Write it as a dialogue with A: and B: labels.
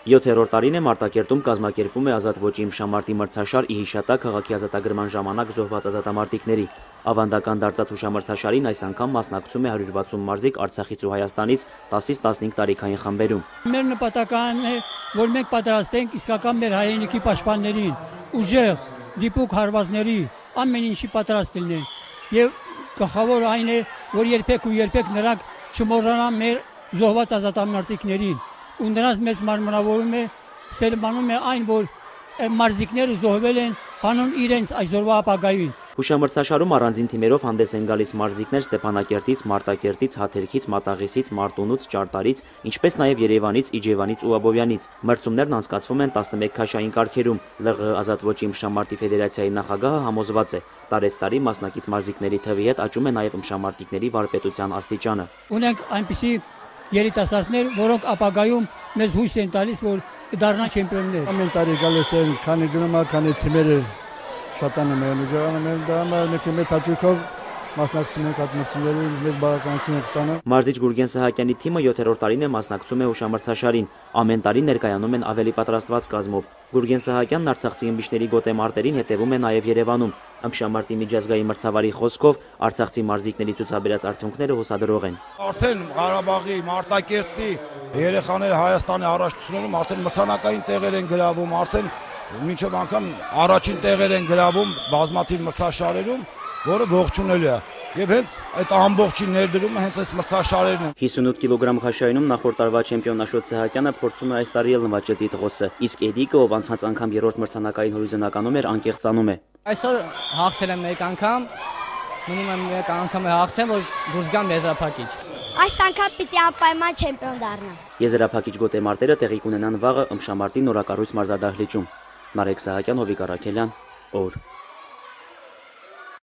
A: 7-րդ տարին է Մարտակերտում կազմակերպվում է ազատ ոճի իմշամարտի մրցաշար ի հիշատակ քաղաքի ազատագրման ժամանակ զոհված ազատամարտիկների։ Ավանդական դարձած հուշամրցաշարին այս անգամ մասնակցում է 160 մարզիկ Արցախից ու Հայաստանից 10-ից 15 տարիքային խմբերում։
B: Մեր նպատակն է, որ մենք պատրաստենք իսկական մեր հայրենիքի պաշտպաններին, ուժեղ, դիպուկ հարվածների, ամեն ինչի պատրաստ լինեն։ Եվ գլխավոր այն է, որ երբեք ու երբեք նրանք չմոռանան մեր զոհված ազատամարտիկներին։ Ու նրանց մեծ մարմնավորում է, սերմանում է այն, որ մարզիկները զոհվել են հանուն իրենց այսօրվա ապագային։
A: Հուշամրցաշարում առանձին թիմերով հանդես են գալիս մարզիկներ Ստեփանակերտից, Մարտակերտից, Հաթերքից, Մատաղիսից, Մարտունուց, Ճարտարից, ինչպես նաև Երևանից, Իջևանից ու Աբովյանից։ Մրցումներն անցկացվում են 11 քաշային կարգերում։ ԼՂՀ ազատ ոճի իմշամարտի ֆեդերացիայի նախագահը համոզված է, տարեցտարի մասնակից մարզիկների թվի հետ աճում է նաև իմշամարտիկների վարպետության աստիճանը։
B: Ունենք այնպիսի երիտասարդներ, որոնք ապագայում մեզ հույս են տալիս, որ կդառնան չեմպիոններ։
C: Ամեն տարի գալիս են, քանի գնում է, քանի թիմերը շատանում են, ուժեղանում են, դա մեկ մեծ հաճույքով մասնակցում ենք այդ մրցումներին, մեծ բարակայություն ենք ստանում։
A: Մարզիչ Գուրգեն Սահակյանի թիմը 7-րդ տարին է մասնակցում է հուշամրցաշարին։ Ամեն տարի ներկայանում են ավելի պատրաստված կազմով։ Գուրգեն Սահակյանն արցախցի ըմբիշների գոտեմարտերին հետևում է նաև Երևանում։ Ըմբշամարտի միջազգային մրցավարի խոսքով արցախցի մարզիկների ցուցաբերած արդյունքները հուսադրող են։
D: Արդեն Ղարաբաղի, Մարտակերտի երեխաները Հայաստանի առաջնությունում արդեն մրցանակային տեղեր են գրավում, արդեն մինչև անգամ առաջին տեղեր են գրավում բազմաթիվ մրցաշարերում, որը ողջունելի է։ Եվ հենց այդ ամբողջի ներդրումը հենց այս մրցաշարերն են։
A: 58 կիլոգրամ խաշայինում նախորդ տարվա չեմպիոն Աշոտ Սահակյանը փորձում է այս տարի էլ նվաճել տիտղոսը, իսկ Էդիկը, ով անցած անգամ 3-րդ մրցանակային հորիզոնականում էր, անկեղծանում է։
E: Այսօր հաղթել եմ մեկ անգամ, մնում եմ մեկ անգամ հաղթեմ, որ դուրս գամ եզրափակիչ։
F: Այս անգամ պիտի անպայման չեմպիոն դառնամ։
A: Եզրափակիչ գոտեմարտերը տեղի կունենան վաղը ըմբշամարտի նորակառույց մարզադահլիճում։ Նարեկ Սահակյան, Հովիկ Առաքելյան, օր։